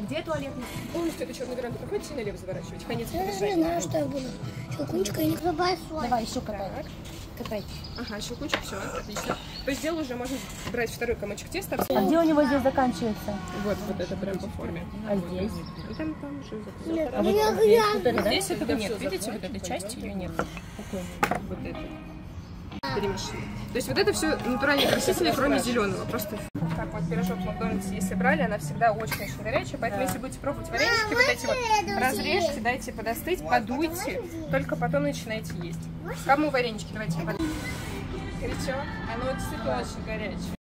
где туалетный? Полностью эту черную веранду проходите и налево заворачивать. Конец Я даже не знаю, что я буду. Щелкунчика или большой. Давай еще катай. Катай. Ага, щелкунчик, все, отлично. То есть дело уже можно брать второй комочек теста. А где у него здесь заканчивается? Вот это прям по форме. А здесь? И там уже Нет, А вот я здесь, вот это, да? здесь этого нет, видите, вот этой части ее нет. Вот это. Перемешано. То есть вот это все натуральные красители, кроме зеленого. Просто так вот пирожок в Макдональдсе, если брали, она всегда очень-очень горячая. Поэтому если будете пробовать варенички, вот эти вот разрежьте, дайте подостыть, подуйте, только потом начинайте есть. Кому варенички? Давайте я подуйте. Горячо? Оно действительно очень горячее.